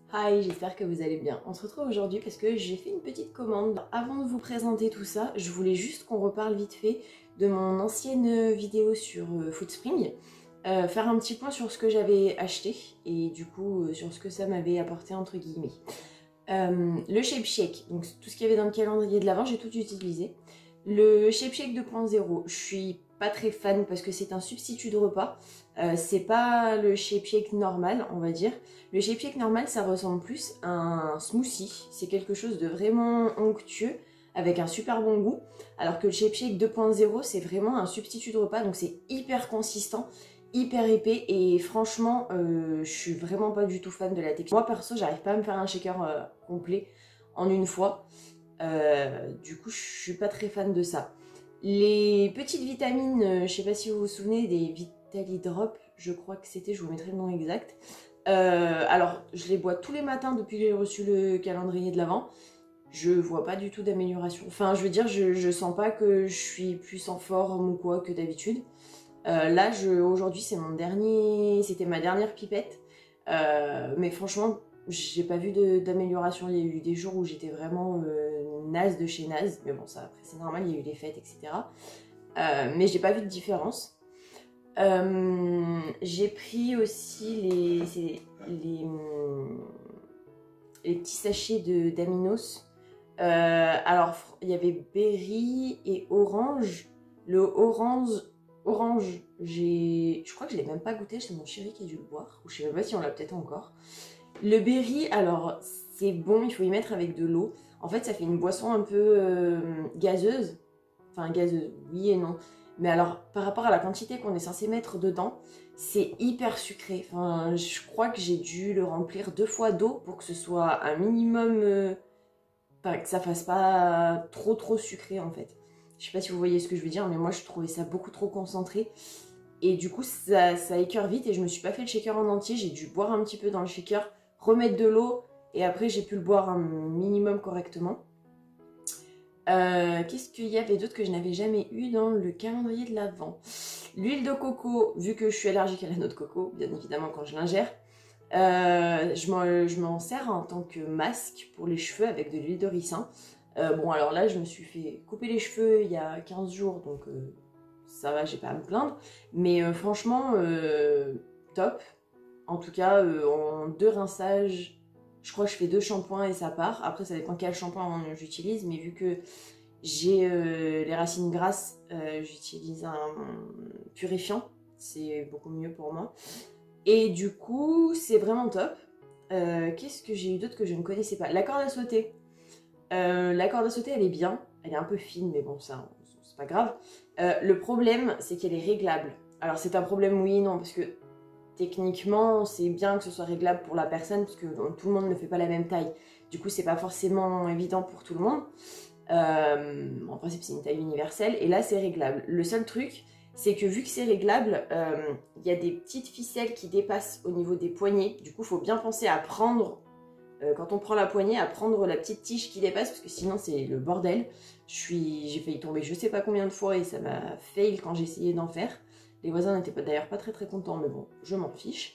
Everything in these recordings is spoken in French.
Hi, j'espère que vous allez bien. On se retrouve aujourd'hui parce que j'ai fait une petite commande. Avant de vous présenter tout ça, je voulais juste qu'on reparle vite fait de mon ancienne vidéo sur Foodspring. Faire un petit point sur ce que j'avais acheté et du coup sur ce que ça m'avait apporté entre guillemets. Le Shape Shake, donc tout ce qu'il y avait dans le calendrier de l'Avent, j'ai tout utilisé. Le Shape Shake 2.0, je suis pas très fan parce que c'est un substitut de repas. C'est pas le Shape Shake normal, on va dire. Le Shape Shake normal, ça ressemble plus à un smoothie. C'est quelque chose de vraiment onctueux, avec un super bon goût. Alors que le Shape Shake 2.0, c'est vraiment un substitut de repas, donc c'est hyper consistant, hyper épais. Et franchement, je suis vraiment pas du tout fan de la texture. Moi perso, j'arrive pas à me faire un shaker complet en une fois. Du coup, je suis pas très fan de ça. Les petites vitamines, je sais pas si vous vous souvenez des Vitalidrop, je crois que c'était, je vous mettrai le nom exact. Alors, je les bois tous les matins depuis que j'ai reçu le calendrier de l'Avent. Je vois pas du tout d'amélioration. Enfin, je veux dire, je sens pas que je suis plus en forme ou quoi que d'habitude. Là, aujourd'hui, c'était ma dernière pipette. Mais franchement, j'ai pas vu d'amélioration. Il y a eu des jours où j'étais vraiment naze de chez naze. Mais bon, ça, après, c'est normal, il y a eu les fêtes, etc. Mais j'ai pas vu de différence. J'ai pris aussi les petits sachets d'Aminos. Alors, il y avait berry et orange. Le orange, je crois que je l'ai même pas goûté, c'est mon chéri qui a dû le boire. Ou je sais même pas si on l'a peut-être encore. Le berry, alors, c'est bon, il faut y mettre avec de l'eau. En fait, ça fait une boisson un peu gazeuse. Enfin, gazeuse, oui et non. Mais alors, par rapport à la quantité qu'on est censé mettre dedans, c'est hyper sucré. Enfin, je crois que j'ai dû le remplir 2 fois d'eau pour que ce soit un minimum... Enfin, que ça fasse pas trop sucré en fait. Je sais pas si vous voyez ce que je veux dire, mais moi je trouvais ça beaucoup trop concentré. Et du coup, ça écœure vite et je me suis pas fait le shaker en entier. J'ai dû boire un petit peu dans le shaker, remettre de l'eau et après j'ai pu le boire un minimum correctement. Qu'est-ce qu'il y avait d'autre que je n'avais jamais eu dans le calendrier de l'Avent? L'huile de coco, vu que je suis allergique à la noix de coco, bien évidemment quand je l'ingère. Je m'en sers en tant que masque pour les cheveux avec de l'huile de ricin. Bon alors là je me suis fait couper les cheveux il y a 15 jours donc ça va, j'ai pas à me plaindre. Mais franchement top. En tout cas en 2 rinçages, je crois que je fais 2 shampoings et ça part. Après ça dépend quel shampoing j'utilise, mais vu que j'ai les racines grasses, j'utilise un purifiant. C'est beaucoup mieux pour moi. Et du coup, c'est vraiment top. Qu'est-ce que j'ai eu d'autre que je ne connaissais pas? La corde à sauter. La corde à sauter, elle est bien. Elle est un peu fine, mais bon, ça, c'est pas grave. Le problème, c'est qu'elle est réglable. Alors, c'est un problème oui et non, parce que techniquement, c'est bien que ce soit réglable pour la personne, parce que tout le monde ne fait pas la même taille. Du coup, c'est pas forcément évident pour tout le monde. En principe, c'est une taille universelle. Et là, c'est réglable. Le seul truc, c'est que vu que c'est réglable, il y a des petites ficelles qui dépassent au niveau des poignets. Du coup, il faut bien penser à prendre, quand on prend la poignée, à prendre la petite tige qui dépasse, parce que sinon c'est le bordel. J'ai failli tomber je sais pas combien de fois et ça m'a fail quand j'ai essayé d'en faire. Les voisins n'étaient d'ailleurs pas très contents, mais bon, je m'en fiche.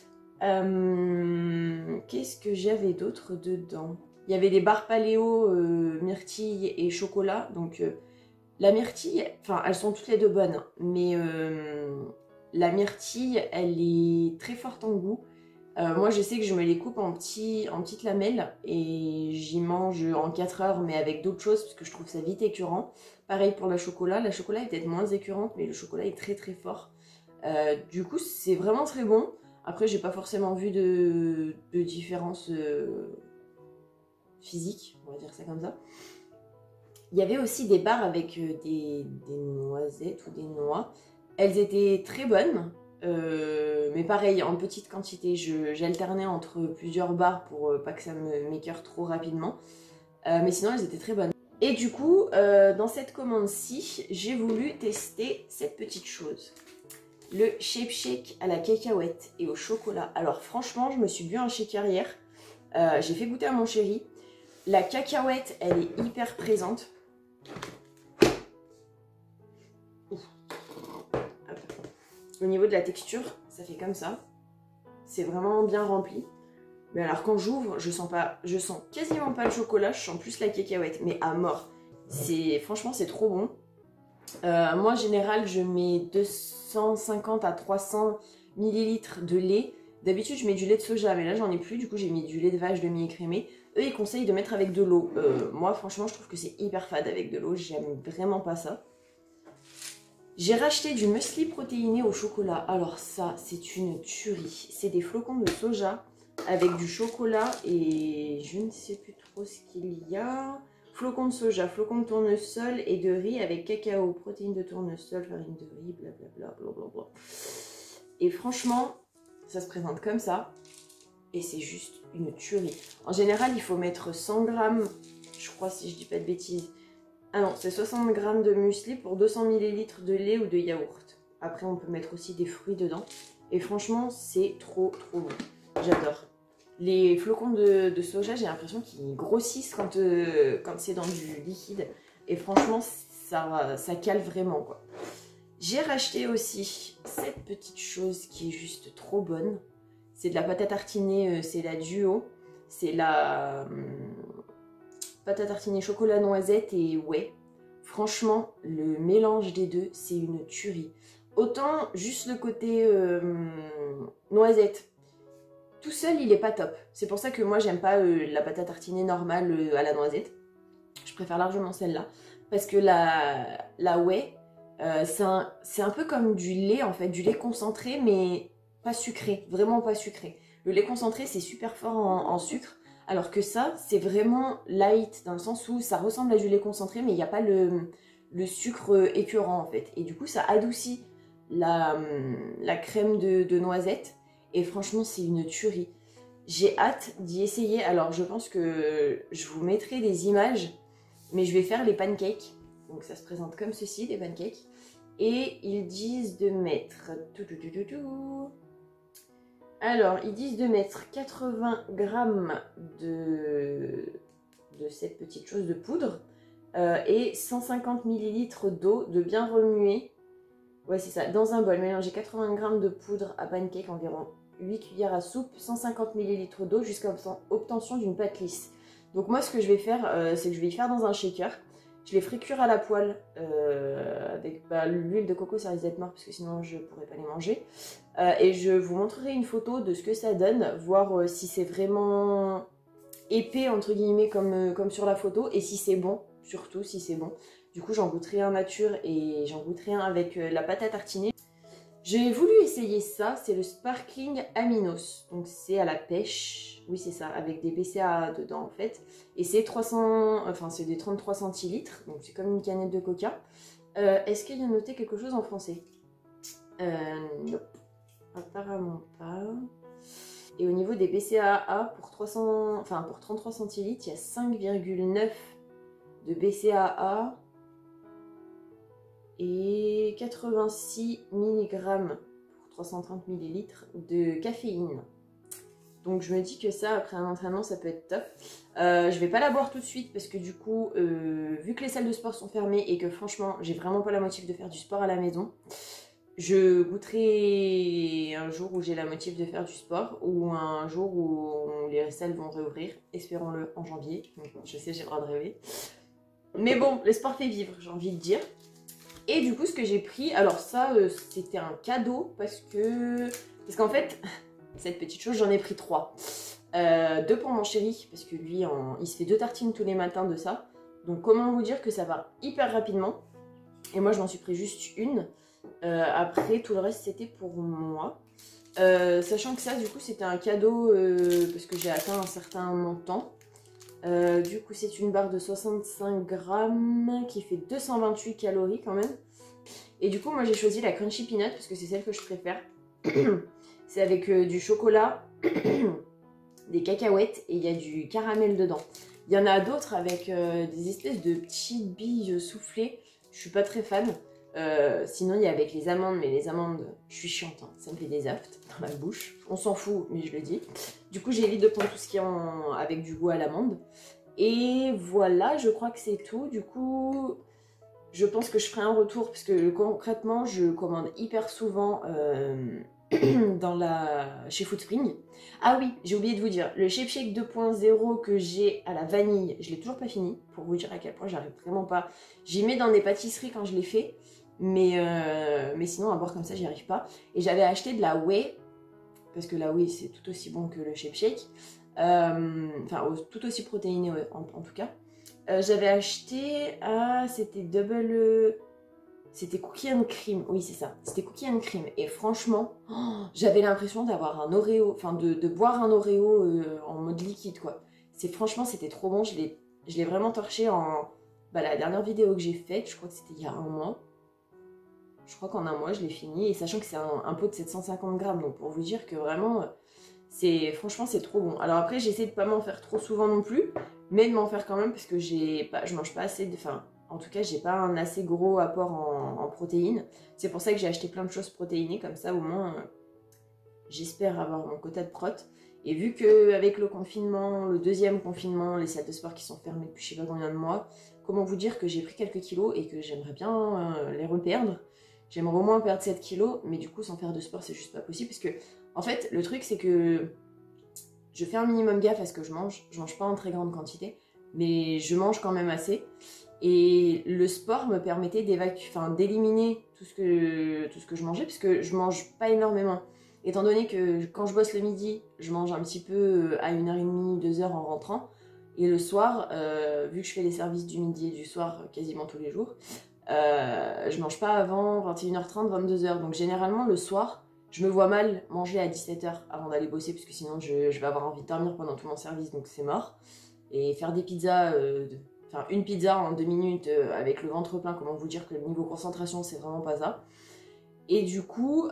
Qu'est-ce que j'avais d'autre dedans? Il y avait des barres paléo, myrtille et chocolat, donc... La myrtille, enfin elles sont toutes les deux bonnes, mais la myrtille, elle est très forte en goût. Moi je sais que je me les coupe en petites lamelles et j'y mange en 4 heures, mais avec d'autres choses parce que je trouve ça vite écœurant. Pareil pour la chocolat est peut-être moins écœurante, mais le chocolat est très fort. Du coup c'est vraiment très bon. Après j'ai pas forcément vu de différence physique, on va dire ça comme ça. Il y avait aussi des barres avec des noisettes ou des noix. Elles étaient très bonnes, mais pareil, en petite quantité. J'alternais entre plusieurs barres pour pas que ça m'écœure trop rapidement. Mais sinon, elles étaient très bonnes. Et du coup, dans cette commande-ci, j'ai voulu tester cette petite chose. Le Shape Shake à la cacahuète et au chocolat. Alors franchement, je me suis bu un shaker hier. J'ai fait goûter à mon chéri. La cacahuète, elle est hyper présente. Au niveau de la texture, ça fait comme ça. C'est vraiment bien rempli. Mais alors quand j'ouvre, je sens quasiment pas le chocolat, je sens plus la cacahuète, mais à mort. Franchement, c'est trop bon. Moi, en général, je mets 250 à 300 millilitres de lait. D'habitude, je mets du lait de soja, mais là, j'en ai plus. Du coup, j'ai mis du lait de vache demi-écrémé. Eux, ils conseillent de mettre avec de l'eau. Moi, franchement, je trouve que c'est hyper fade avec de l'eau. J'aime vraiment pas ça. J'ai racheté du muesli protéiné au chocolat. Alors ça, c'est une tuerie. C'est des flocons de soja avec du chocolat et je ne sais plus trop ce qu'il y a. Flocons de soja, flocons de tournesol et de riz avec cacao, protéines de tournesol, farine de riz, blablabla, blablabla. Et franchement, ça se présente comme ça. Et c'est juste une tuerie. En général, il faut mettre 100 grammes, je crois si je dis pas de bêtises. Ah non, c'est 60 grammes de muesli pour 200 millilitres de lait ou de yaourt. Après, on peut mettre aussi des fruits dedans. Et franchement, c'est trop bon. J'adore. Les flocons de soja, j'ai l'impression qu'ils grossissent quand c'est dans du liquide. Et franchement, ça cale vraiment, quoi. J'ai racheté aussi cette petite chose qui est juste trop bonne. C'est de la pâte à tartiner, c'est la Duo. C'est la pâte à tartiner chocolat noisette et whey. Franchement, le mélange des deux, c'est une tuerie. Autant juste le côté noisette. Tout seul, il est pas top. C'est pour ça que moi, j'aime pas la pâte à tartiner normale à la noisette. Je préfère largement celle-là. Parce que la whey, c'est un peu comme du lait, en fait. Du lait concentré, mais pas sucré. Vraiment pas sucré. Le lait concentré, c'est super fort en sucre. Alors que ça, c'est vraiment light, dans le sens où ça ressemble à du lait concentré, mais il n'y a pas le sucre écœurant, en fait. Et du coup, ça adoucit la crème de noisette. Et franchement, c'est une tuerie. J'ai hâte d'y essayer. Alors, je pense que je vous mettrai des images, mais je vais faire les pancakes. Donc, ça se présente comme ceci, des pancakes. Et ils disent de mettre... Alors, ils disent de mettre 80 grammes de cette petite chose de poudre et 150 millilitres d'eau, de bien remuer. Ouais, c'est ça. Dans un bol, mélangez 80 grammes de poudre à pancake, environ 8 cuillères à soupe, 150 millilitres d'eau jusqu'à obtention d'une pâte lisse. Donc moi, ce que je vais faire, c'est que je vais y faire dans un shaker. Je les ferai cuire à la poêle avec l'huile de coco, ça risque d'être mort parce que sinon je ne pourrais pas les manger. Et je vous montrerai une photo de ce que ça donne, voir si c'est vraiment épais entre guillemets comme sur la photo et si c'est bon, surtout si c'est bon. Du coup, j'en goûterai un nature et j'en goûterai un avec la pâte à tartiner. J'ai voulu essayer ça, c'est le Sparkling Aminos. Donc c'est à la pêche, oui c'est ça, avec des BCAA dedans en fait. Et c'est 300, enfin c'est des 33 centilitres, donc c'est comme une canette de coca. Est-ce qu'il y a noté quelque chose en français? Nope, apparemment pas. Et au niveau des BCAA, pour 33 centilitres, il y a 5,9 de BCAA. Et 86 mg pour 330 ml de caféine. Donc je me dis que ça, après un entraînement, ça peut être top. Je vais pas la boire tout de suite parce que du coup, vu que les salles de sport sont fermées et que franchement, j'ai vraiment pas la motive de faire du sport à la maison, je goûterai un jour où j'ai la motive de faire du sport ou un jour où les salles vont réouvrir, espérons-le en janvier. Je sais, j'ai le droit de rêver. Mais bon, le sport fait vivre, j'ai envie de dire. Et du coup, ce que j'ai pris, alors ça, c'était un cadeau parce qu'en fait, cette petite chose, j'en ai pris 3. 2 pour mon chéri, parce que lui, il se fait 2 tartines tous les matins de ça. Donc comment vous dire que ça va hyper rapidement. Et moi, je m'en suis pris juste une. Après, tout le reste, c'était pour moi. Sachant que ça, du coup, c'était un cadeau parce que j'ai atteint un certain montant. Du coup, c'est une barre de 65 grammes qui fait 228 calories quand même. Et du coup, moi j'ai choisi la Crunchy Peanut parce que c'est celle que je préfère. C'est avec du chocolat, des cacahuètes et il y a du caramel dedans. Il y en a d'autres avec des espèces de petites billes soufflées. Je suis pas très fan. Sinon, il y a avec les amandes, mais les amandes, je suis chiante, hein. Ça me fait des aftes dans la bouche. On s'en fout, mais je le dis. Du coup, j'évite de prendre tout ce qui est avec du goût à l'amande. Et voilà, je crois que c'est tout. Du coup, je pense que je ferai un retour parce que concrètement, je commande hyper souvent chez Foodspring. Ah oui, j'ai oublié de vous dire, le Shape Shake 2.0 que j'ai à la vanille, je l'ai toujours pas fini, pour vous dire à quel point j'arrive vraiment pas. J'y mets dans des pâtisseries quand je l'ai fait, mais sinon à boire comme ça j'y arrive pas. Et j'avais acheté de la whey, parce que la whey c'est tout aussi bon que le Shape Shake, enfin tout aussi protéiné en tout cas. J'avais acheté, c'était c'était cookie and cream, oui c'est ça, c'était cookie and cream. Et franchement, j'avais l'impression d'avoir un Oreo, enfin de boire un Oreo en mode liquide quoi. Franchement c'était trop bon, je l'ai vraiment torché en... la dernière vidéo que j'ai faite, je crois que c'était il y a un mois. Je crois qu'en un mois je l'ai fini, et sachant que c'est un pot de 750 grammes, donc pour vous dire que vraiment, franchement c'est trop bon. Alors après j'essaie de pas m'en faire trop souvent non plus, mais de m'en faire quand même parce que je mange pas assez de... Enfin, en tout cas, j'ai pas un assez gros apport en protéines. C'est pour ça que j'ai acheté plein de choses protéinées, comme ça au moins j'espère avoir mon quota de prot. Et vu qu'avec le confinement, le deuxième confinement, les salles de sport qui sont fermées depuis je sais pas combien de mois, comment vous dire que j'ai pris quelques kilos et que j'aimerais bien les reperdre. J'aimerais au moins perdre 7 kilos, mais du coup sans faire de sport c'est juste pas possible. Parce que en fait le truc c'est que je fais un minimum gaffe à ce que je mange pas en très grande quantité, mais je mange quand même assez. Et le sport me permettait d'éliminer tout ce que je mangeais, parce que je mange pas énormément. Étant donné que quand je bosse le midi, je mange un petit peu à 1h30, 2h en rentrant. Et le soir, vu que je fais les services du midi et du soir quasiment tous les jours, je mange pas avant 21h30, 22h. Donc généralement le soir, je me vois mal manger à 17h avant d'aller bosser, parce que sinon je vais avoir envie de dormir pendant tout mon service, donc c'est mort. Et faire des pizzas... Enfin, une pizza en 2 minutes avec le ventre plein, comment vous dire que le niveau concentration, c'est vraiment pas ça. Et du coup,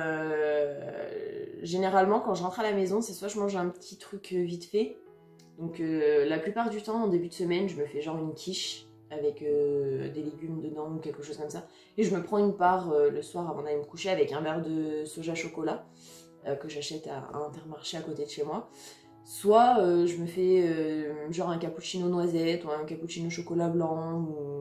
généralement, quand je rentre à la maison, c'est soit je mange un petit truc vite fait. Donc, la plupart du temps, en début de semaine, je me fais genre une quiche avec des légumes dedans ou quelque chose comme ça. Et je me prends une part le soir avant d'aller me coucher avec un verre de soja chocolat que j'achète à Intermarché à côté de chez moi. Soit je me fais genre un cappuccino noisette ou un cappuccino chocolat blanc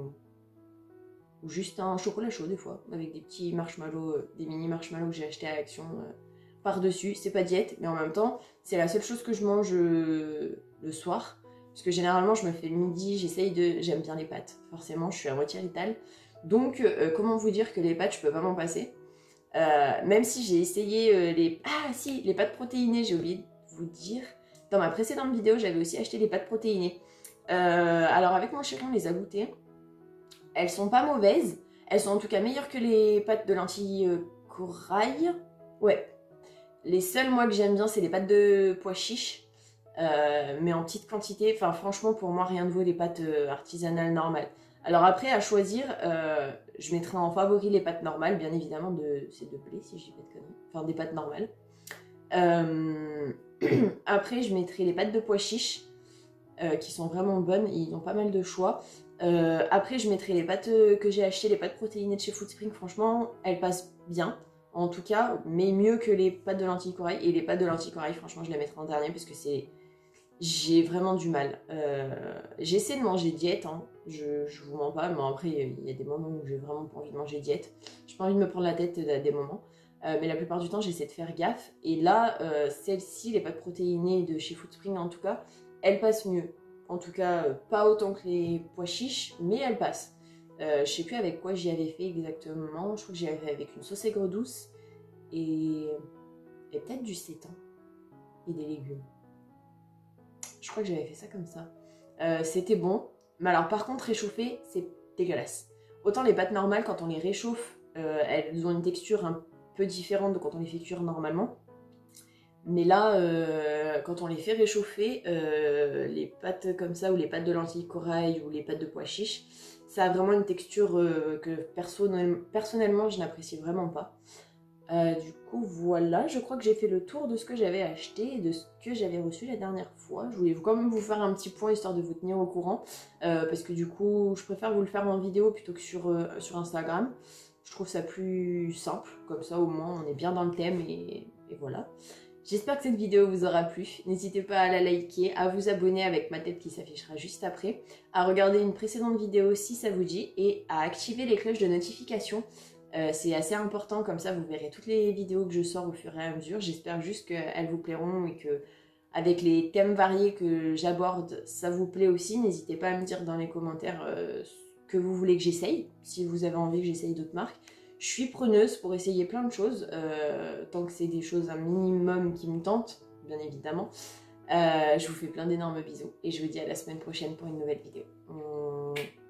ou juste un chocolat chaud des fois avec des petits marshmallows, des mini marshmallows que j'ai acheté à Action par-dessus. C'est pas diète, mais en même temps c'est la seule chose que je mange le soir, parce que généralement je me fais le midi, j'aime bien les pâtes, forcément je suis à moitié Rital, donc comment vous dire que les pâtes je peux pas m'en passer, même si j'ai essayé les pâtes protéinées, j'ai oublié de vous dire. Dans ma précédente vidéo, j'avais aussi acheté des pâtes protéinées. Alors avec mon chéri, on les a goûtées. Elles sont pas mauvaises. Elles sont en tout cas meilleures que les pâtes de lentilles corail. Ouais. Les seules, moi, que j'aime bien, c'est les pâtes de pois chiches. Mais en petite quantité. Enfin, franchement, pour moi, rien ne vaut des pâtes artisanales normales. Alors après, à choisir, je mettrai en favori les pâtes normales, bien évidemment. C'est de blé, si je dis pas de conneries. Enfin, des pâtes normales. Après, je mettrai les pâtes de pois chiches qui sont vraiment bonnes. Ils ont pas mal de choix. Après, je mettrai les pâtes que j'ai achetées, les pâtes protéinées de chez Foodspring. Franchement, elles passent bien, en tout cas, mais mieux que les pâtes de lentilles corail. Et les pâtes de lentilles corail, franchement, je les mettrai en dernier parce que j'ai vraiment du mal. J'essaie de manger diète, hein. Je vous mens pas, mais après, il y a des moments où j'ai vraiment pas envie de manger diète. J'ai pas envie de me prendre la tête à des moments. Mais la plupart du temps, j'essaie de faire gaffe. Et là, celles-ci, les pâtes protéinées de chez Foodspring en tout cas, elles passent mieux. En tout cas, pas autant que les pois chiches, mais elles passent. Je sais plus avec quoi j'y avais fait exactement. Je crois que j'y avais fait avec une sauce aigre douce et peut-être du sétan et des légumes. Je crois que j'avais fait ça comme ça. C'était bon. Mais alors par contre, réchauffer, c'est dégueulasse. Autant les pâtes normales, quand on les réchauffe, elles ont une texture un peu différente de quand on les fait cuire normalement. Mais là, quand on les fait réchauffer, les pâtes comme ça, ou les pâtes de lentilles corail, ou les pâtes de pois chiches, ça a vraiment une texture que personnellement, je n'apprécie vraiment pas. Du coup, voilà, je crois que j'ai fait le tour de ce que j'avais acheté et de ce que j'avais reçu la dernière fois. Je voulais quand même vous faire un petit point, histoire de vous tenir au courant, parce que du coup, je préfère vous le faire en vidéo plutôt que sur Instagram. Je trouve ça plus simple, comme ça au moins on est bien dans le thème et voilà. J'espère que cette vidéo vous aura plu. N'hésitez pas à la liker, à vous abonner avec ma tête qui s'affichera juste après, à regarder une précédente vidéo si ça vous dit et à activer les cloches de notification C'est assez important, comme ça vous verrez toutes les vidéos que je sors au fur et à mesure. J'espère juste qu'elles vous plairont et que avec les thèmes variés que j'aborde, ça vous plaît aussi. N'hésitez pas à me dire dans les commentaires ce que vous voulez que j'essaye, si vous avez envie que j'essaye d'autres marques. Je suis preneuse pour essayer plein de choses, tant que c'est des choses un minimum qui me tentent, bien évidemment. Je vous fais plein d'énormes bisous et je vous dis à la semaine prochaine pour une nouvelle vidéo.